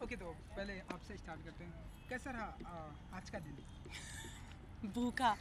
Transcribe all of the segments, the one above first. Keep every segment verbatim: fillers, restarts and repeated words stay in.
Okay, तो पहले आपसे स्टार्ट करते हैं। कैसा रहा आ, आज का दिन? भूखा।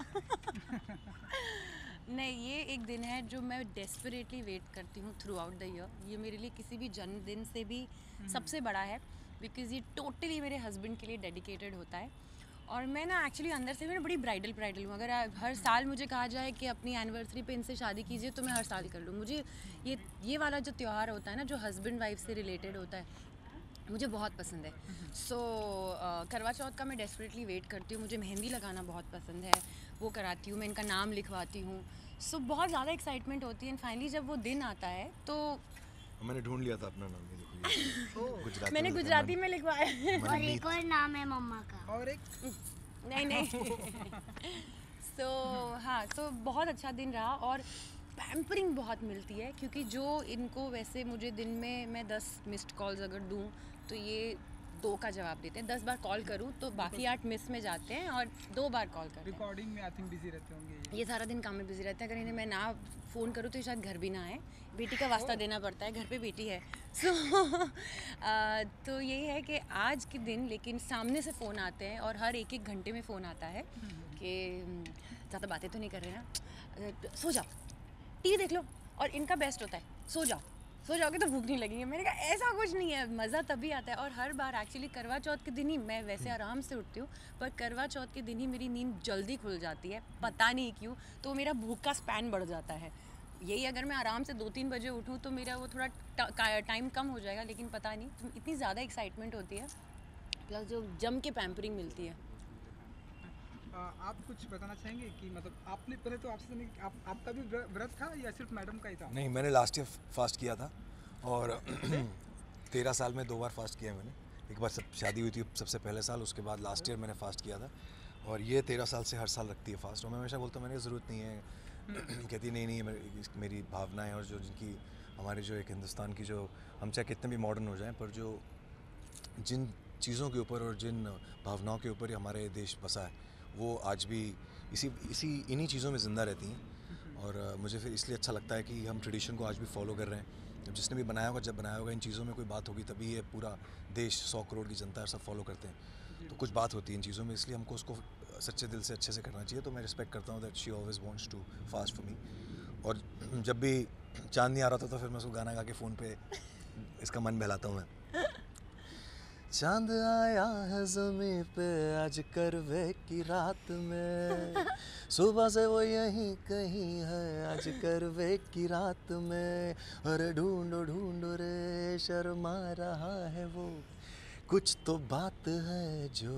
नहीं, ये एक दिन है जो मैं डेस्परेटली वेट करती हूँ थ्रू आउट द ईयर। ये मेरे लिए किसी भी जन्मदिन से भी सबसे बड़ा है, बिकॉज़ ये टोटली मेरे हस्बैंड के लिए डेडिकेटेड होता है। और मैं ना एक्चुअली अंदर से भी ना बड़ी ब्राइडल ब्राइडल हूँ। अगर आ- हर साल मुझे कहा जाए कि अपनी एनिवर्सरी पे इनसे शादी कीजिए तो मैं हर साल कर लूँ। मुझे ये ये वाला जो त्यौहार होता है ना, जो हस्बैंड वाइफ से रिलेटेड होता है, मुझे बहुत पसंद है। सो so, करवा चौथ का मैं डेस्परेटली वेट करती हूँ। मुझे मेहंदी लगाना बहुत पसंद है, वो कराती हूँ, मैं इनका नाम लिखवाती हूँ। सो so, बहुत ज़्यादा एक्साइटमेंट होती है। एंड फाइनली जब वो दिन आता है तो मैंने ढूंढ लिया था अपना नाम, ये देखो ये गुजराती मैंने में लिखा है, गुजराती मन- में लिखवाया है। और मनमीत। एक और नाम है मम्मा का। और एक नहीं नहीं। सो so, हाँ, सो so, बहुत अच्छा दिन रहा। और पैम्परिंग बहुत मिलती है, क्योंकि जो इनको वैसे मुझे दिन में मैं दस मिस्ड कॉल्स अगर दूँ तो ये दो का जवाब देते हैं। दस बार कॉल करूँ तो बाकी आठ मिस में जाते हैं और दो बार कॉल करते हैं। रिकॉर्डिंग में आई थिंक बिजी रहते होंगे ये। ये सारा दिन काम में बिजी रहते हैं। अगर इन्हें मैं ना फ़ोन करूँ तो ये शायद घर भी ना आए। बेटी का वास्ता देना पड़ता है, घर पे बेटी है। सो so, तो यही है कि आज के दिन लेकिन सामने से फ़ोन आते हैं और हर एक एक घंटे में फ़ोन आता है कि ज़्यादा बातें तो नहीं कर रहे ना, सो जाओ, टीवी देख लो। और इनका बेस्ट होता है, सो जाओ, सो जाओगे तो भूख नहीं लगेगी। मैंने कहा ऐसा कुछ नहीं है, मज़ा तभी आता है। और हर बार एक्चुअली करवा चौथ के दिन ही मैं वैसे आराम से उठती हूँ, पर करवा चौथ के दिन ही मेरी नींद जल्दी खुल जाती है, पता नहीं क्यों। तो मेरा भूख का स्पैन बढ़ जाता है। यही अगर मैं आराम से दो तीन बजे उठूँ तो मेरा वो थोड़ा टाइम कम हो जाएगा, लेकिन पता नहीं, तो इतनी ज़्यादा एक्साइटमेंट होती है, प्लस जो जम के पैम्परिंग मिलती है। आ, आप कुछ बताना चाहेंगे कि मतलब आपने पहले तो आपसे जाने कि आप आपका भी व्र- व्रत था या सिर्फ मैडम का ही था? नहीं, मैंने लास्ट ईयर फास्ट किया था और तेरह साल में दो बार फास्ट किया है मैंने। एक बार सब शादी हुई थी सबसे पहले साल, उसके बाद लास्ट ईयर मैंने फास्ट किया था। और ये तेरह साल से हर साल रखती है फास्ट। और मैं हमेशा बोलता हूँ मैंने ज़रूरत नहीं है। कहती नहीं नहीं, मेरी मेरी भावनाएं और जो जिनकी हमारे जो एक हिंदुस्तान की जो, हम चाहे कितने भी मॉडर्न हो जाएं, पर जो जिन चीज़ों के ऊपर और जिन भावनाओं के ऊपर हमारे देश बसा है, वो आज भी इसी इसी इन्हीं चीज़ों में ज़िंदा रहती हैं। और अ, मुझे फिर इसलिए अच्छा लगता है कि हम ट्रेडिशन को आज भी फॉलो कर रहे हैं। जब जिसने भी बनाया होगा, जब बनाया होगा, इन चीज़ों में कोई बात होगी तभी ये पूरा देश, सौ करोड़ की जनता है, सब फॉलो करते हैं। तो कुछ बात होती है इन चीज़ों में, इसलिए हमको उसको सच्चे दिल से अच्छे से करना चाहिए। तो मैं रिस्पेक्ट करता हूँ that she always wants to fast for me. और जब भी चांद नहीं आ रहा था तो फिर मैं उसको गाना गा के फ़ोन पे इसका मन बहलाता हूँ मैं। चांद आया है ज़मीं पे आज करवे की रात में, सुबह से वो यहीं कहीं है आज करवे की रात में। अरे ढूंढो ढूंढो रे शर्मा रहा है वो, कुछ तो बात है जो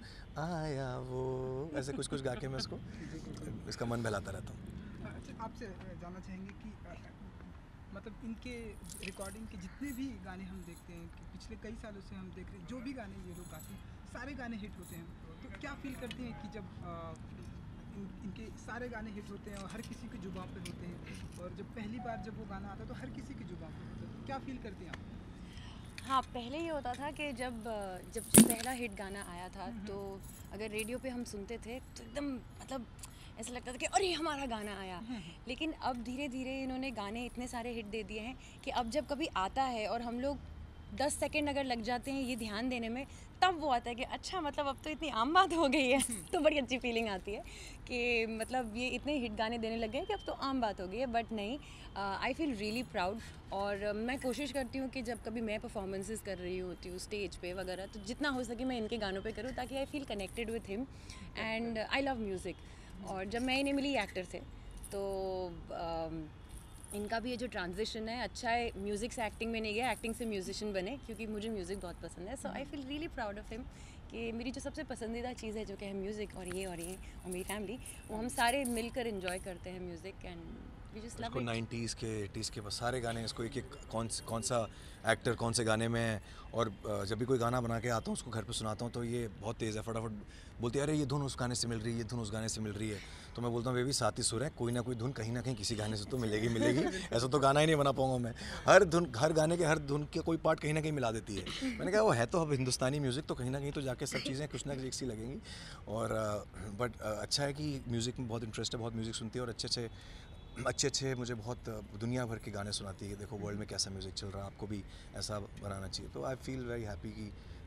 आया वो। ऐसे कुछ कुछ गा के मैं इसको इसका मन बहलाता रहता हूँ। अच्छा, आपसे जानना चाहेंगे कि अ, मतलब इनके रिकॉर्डिंग के जितने भी गाने हम देखते हैं कि पिछले कई सालों से हम देख रहे हैं, जो भी गाने ये लोग गाते हैं सारे गाने हिट होते हैं। तो क्या फील करते हैं कि जब अ, इन, इनके सारे गाने हिट होते हैं और हर किसी की जुबान पे होते हैं, और जब पहली बार जब वो गाना आता है तो हर किसी की जुबान पे होता है, तो क्या फील करते हैं आप? हाँ, पहले ये होता था कि जब जब जब पहला हिट गाना आया था तो अगर रेडियो पे हम सुनते थे तो एकदम मतलब ऐसा लगता था कि अरे हमारा गाना आया। लेकिन अब धीरे धीरे इन्होंने गाने इतने सारे हिट दे दिए हैं कि अब जब कभी आता है और हम लोग दस सेकंड अगर लग जाते हैं ये ध्यान देने में, तब वो आता है कि अच्छा मतलब अब तो इतनी आम बात हो गई है। तो बड़ी अच्छी फीलिंग आती है कि मतलब ये इतने हिट गाने देने लग गए हैं कि अब तो आम बात हो गई है। बट नहीं, आई फील रियली प्राउड। और uh, मैं कोशिश करती हूँ कि जब कभी मैं परफॉर्मेंसेस कर रही होती हूँ स्टेज पे वगैरह, तो जितना हो सके मैं इनके गानों पे करूँ ताकि I feel connected with him. And I love music. और जब मैं इन्हें मिली एक्टर थे तो um, इनका भी ये जो ट्रांजिशन है अच्छा है, म्यूज़िक से एक्टिंग में नहीं गया, एक्टिंग से म्यूजिशियन बने, क्योंकि मुझे म्यूज़िक बहुत पसंद है। So I feel really proud of him कि मेरी जो सबसे पसंदीदा चीज़ है जो कि है म्यूज़िक, और ये और ये और मेरी फैमिली, वो हम सारे मिलकर एंजॉय करते हैं music. And we just love इसको इट। नाइन्टीज़ के एटीज़ के बस सारे गाने, इसको एक एक कौन कौन सा एक्टर कौन से गाने में है। और अ, जब भी कोई गाना बना के आता हूँ उसको घर पे सुनाता हूँ तो ये बहुत तेज़ है, फटाफट बोलती है अरे ये धुन उस गाने से मिल रही है, ये धुन उस गाने से मिल रही है। तो मैं बोलता हूँ बेबी साथ ही सुर है, कोई ना कोई धुन कहीं ना कहीं किसी गाने से तो मिलेगी मिलेगी ऐसा तो गाना ही नहीं बना पाऊंगा मैं। हर धुन, हर गाने के हर धुन के कोई पार्ट कहीं ना कहीं मिला देती है। मैंने कहा वो है तो अब हिंदुस्तानी म्यूज़िक, तो कहीं ना कहीं तो जाके सब चीज़ें कुछ ना कुछ एक सी लगेंगी। और बट अच्छा है कि म्यूज़िक में बहुत इंटरेस्ट है, बहुत म्यूज़िक सुनती है और अच्छे अच्छे अच्छे अच्छे मुझे बहुत दुनिया भर के गाने सुनाती है कि देखो वर्ल्ड में कैसा म्यूज़िक चल रहा है, आपको भी ऐसा बनाना चाहिए। तो आई फील वेरी हैप्पी कि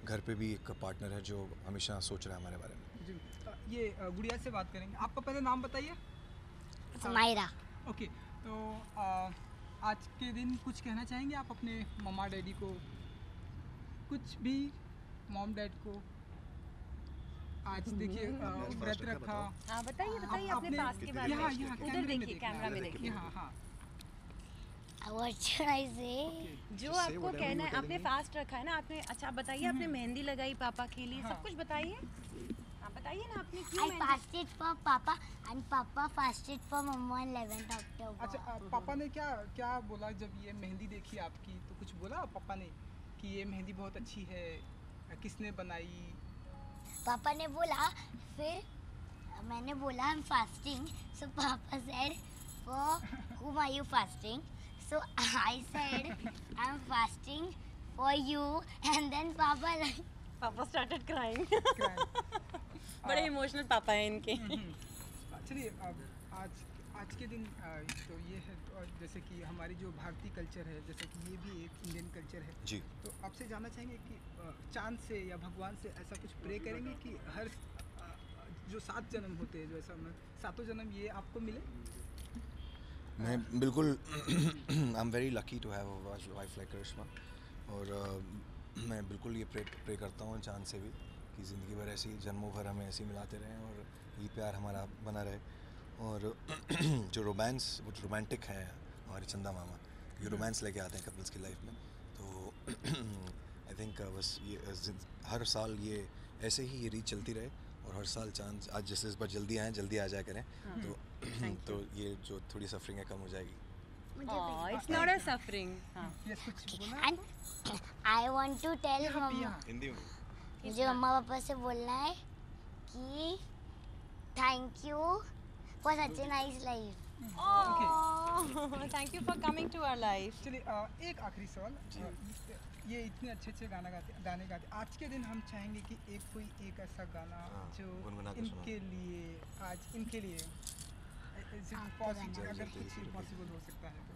घर पे भी एक पार्टनर है जो हमेशा सोच रहा है हमारे बारे में। जी अ, ये अ, गुड़िया से बात करेंगे। आपका पहले नाम बताइए। समायरा। ओके, तो अ, आज के दिन कुछ कहना चाहेंगे आप अपने मम्मा डैडी को, कुछ भी, मॉम डैड को? आज देखिए अ, व्रत रखा। हाँ बताइए बताइए आप- अपने आपने- पास के बारे यहाँ- में। यहाँ उधर कैमरे में देखिए, देखिए, कैमरा में देखिए। हाँ हाँ What should I say? जो Just say आपको whatever कहना you है, were आपने telling me. फास्ट रखा है ना आपने। अच्छा आप बताइए, आपने मेहंदी लगाई पापा के लिए, हाँ। सब कुछ बताइए। हाँ बताइए ना आपने क्यों I mehndi. fasted for Papa and Papa fasted for Mama on eleventh October. अच्छा अ, पापा ने क्या क्या बोला जब ये मेहंदी देखी आपकी? तो कुछ बोला पापा ने कि ये मेहंदी बहुत अच्छी है, अ, किसने बनाई? पापा ने बोला, फिर मैंने बोला I'm fasting. So Papa said, for whom are you fasting? So I said I'm fasting for you, and then Papa like पापा स्टार्टेड क्राइंग। Cry. बड़े इमोशनल पापा हैं इनके। हम्म। चलिए अब आज आज के दिन अ, तो ये है, तो जैसे कि हमारी जो भारतीय कल्चर है, जैसे कि ये भी एक इंडियन कल्चर है, जी। तो आपसे जानना चाहेंगे कि अ, चांद से या भगवान से ऐसा कुछ प्रे करेंगे कि हर अ, जो सात जन्म होते हैं, जो ऐसा मैं सातों जन्म ये आपको मिले? मैं बिल्कुल I am very lucky to have a wife like Karishma, और uh, मैं बिल्कुल ये प्रे प्रे करता हूँ चांद से भी कि ज़िंदगी भर ऐसी जन्मों भर हमें ऐसे ही मिलाते रहें और ये प्यार हमारा बना रहे। और जो रोमांस, वो जो रोमांटिक है हमारे चंदा मामा, ये रोमांस लेके आते हैं कपल्स की लाइफ में। तो आई थिंक बस ये uh, जिन- हर साल ये ऐसे ही ये रीत चलती रहे, और हर साल चांद, आज जैसे इस बार जल्दी आए, जल्दी आ जाया करें, तो तो ये जो थोड़ी सफरिंग है कम हो जाएगी। It's not a suffering. हाँ यस, कुछ बोलना? and I want to tell यहाँ पे, मम्मा, यहाँ। हिंदी में मुझे मम्मा पापा से बोलना है कि thank you for such a nice life. Thank you for coming to our life. चलिए अ, एक आखिरी सवाल। अ, ये इतने अच्छे अच्छे गाना गाते गाने गाते, आज के दिन हम चाहेंगे कि एक कोई एक ऐसा गाना हाँ, जो गुनगुना के सुनाओ। इनके लिए, आज इनके लिए आपका पॉसिबल, गाना। अगर चलिए, कुछ चलिए, पॉसिबल हो सकता है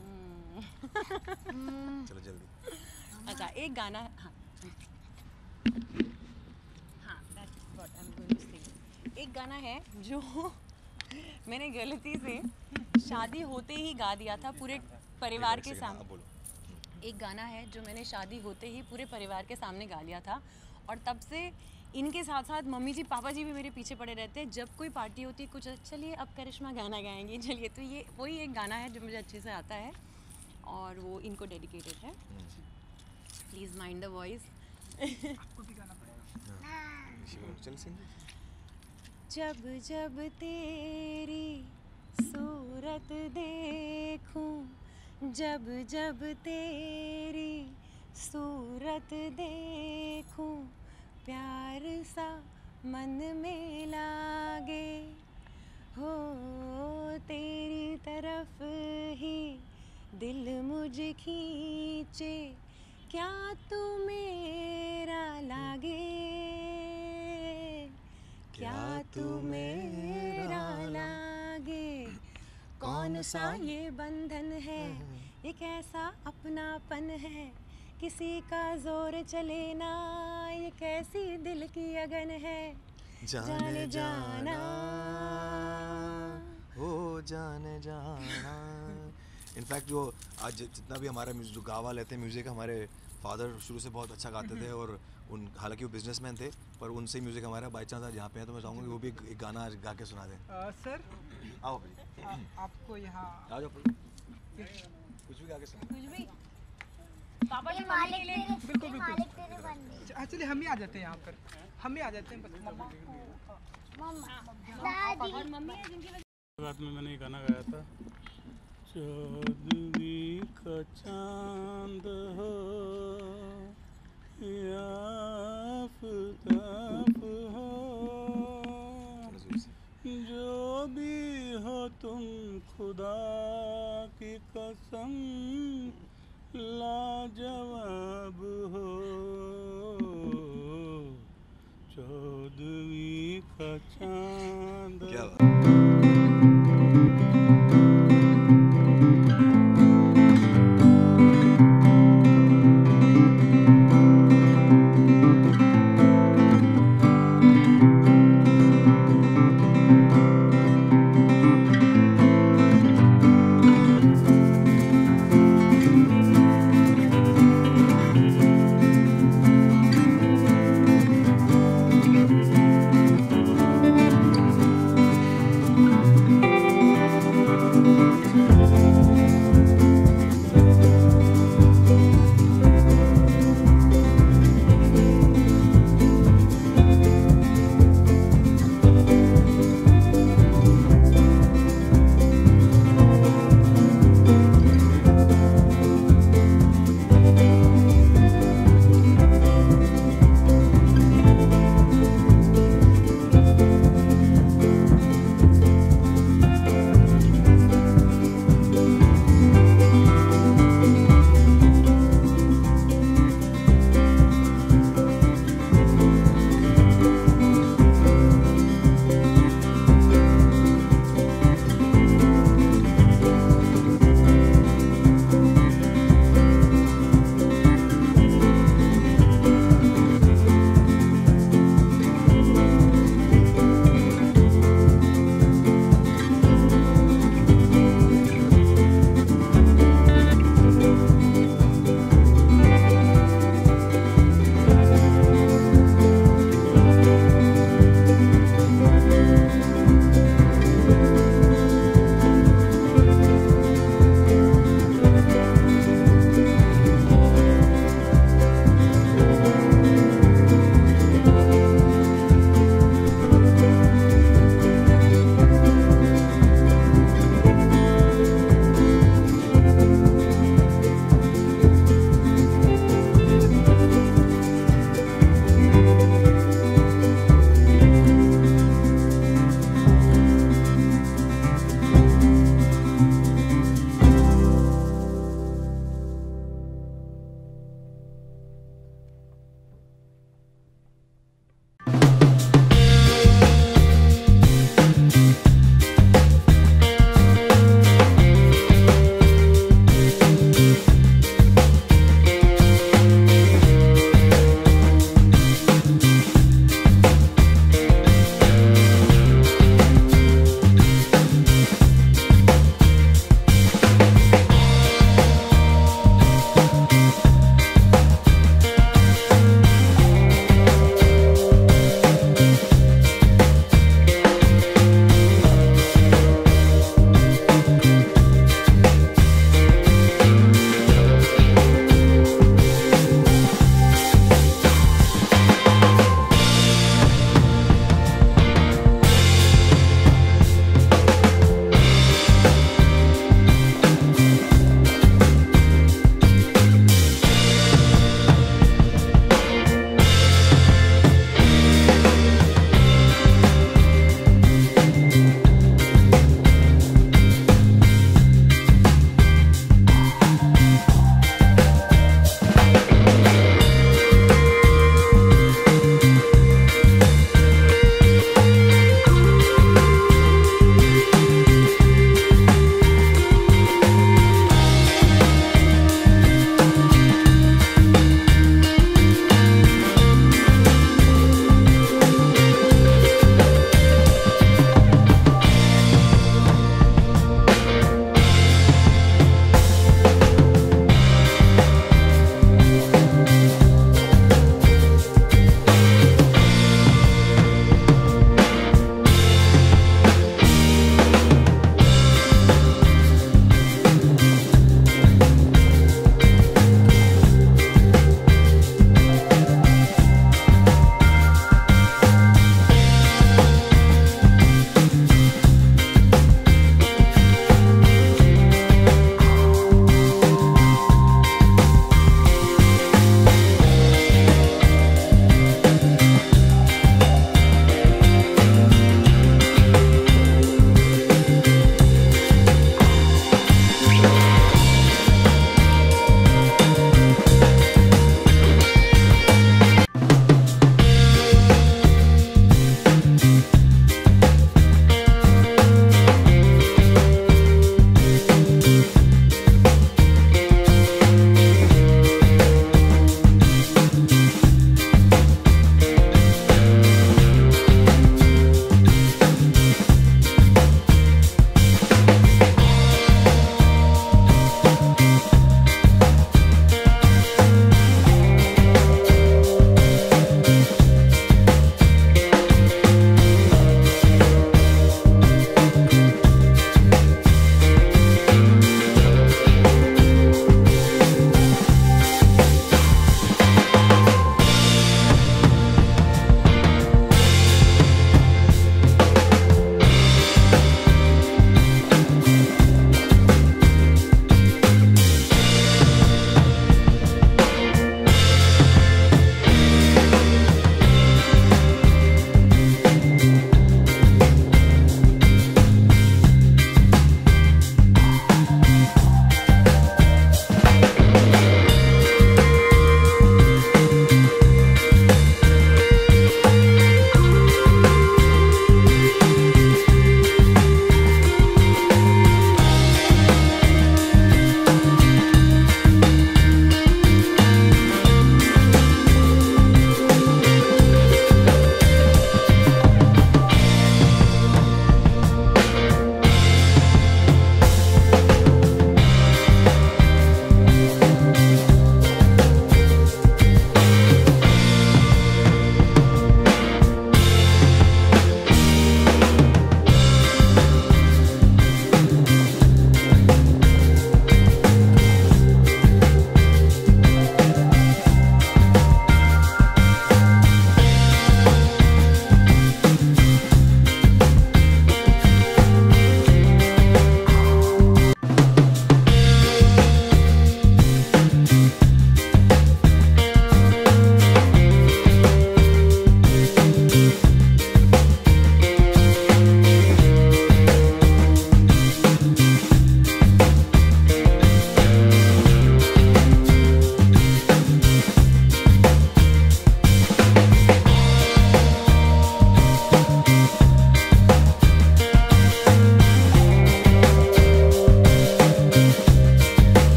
तो। चलो जल्दी। अच्छा एक गाना। हाँ हाँ that's what I'm going to say। एक गाना है जो मैंने गलती से शादी होते ही गा दिया था पूरे परिवार के सामने। बोलो। एक गाना है जो मैंने शादी होते ही पूरे परिवार के सामने गा लिया था, और तब से इनके साथ साथ मम्मी जी पापा जी भी मेरे पीछे पड़े रहते हैं। जब कोई पार्टी होती है कुछ, चलिए अब करिश्मा गाना गाएंगे, चलिए। तो ये वही एक गाना है जो मुझे अच्छे से आता है, और वो इनको डेडिकेटेड है। Please mind the voice. आपको भी गाना पड़ेगा। चल सिंग। जब जब तेरी सूरत देखूं, जब जब तेरी सूरत देखूं, प्यार सा मन में लागे, हो तेरी तरफ ही दिल मुझे खींचे, क्या तू मेरा लागे, क्या तू मेरा लागे। कौन सा ये बंधन है, ये कैसा अपनापन है, किसी का जोर चले ना, ये कैसी दिल की अगन है, जाने जाना। हो जाने जाना। इनफैक्ट जो आज जितना भी हमारा म्यूजिक, जो गावा लेते हैं म्यूज़िक, हमारे फादर शुरू से बहुत अच्छा गाते थे, और उन हालांकि वो बिजनेसमैन थे, पर उनसे म्यूज़िक हमारा बाई चांस आज यहाँ पे है, तो मैं चाहूँगा कि वो भी एक, एक गाना आज गा के सुना दें। अ, सर आओ भाई, आ, आपको यहाँ आ जाओ भाई, कुछ भी गा के सुना। कुछ भी पापा ये जी मम्मी के मालिक लिए। तेरे, बिल्कुल, ये बिल्कुल। मालिक तेरे बंदे। अच्छा, चलिए हम ही आ जाते हैं यहाँ पर, हम ही आ जाते हैं, बस मम्मा को मम्मा, और दादी, मम्मी है जिनकी वजह रात में मैंने ये गाना गाया था। चौदहवीं का चांद हो या आफताब हो, जो भी हो तुम खुदा की कसम लाजवाब हो, चौदहवीं का चांद क्या बात।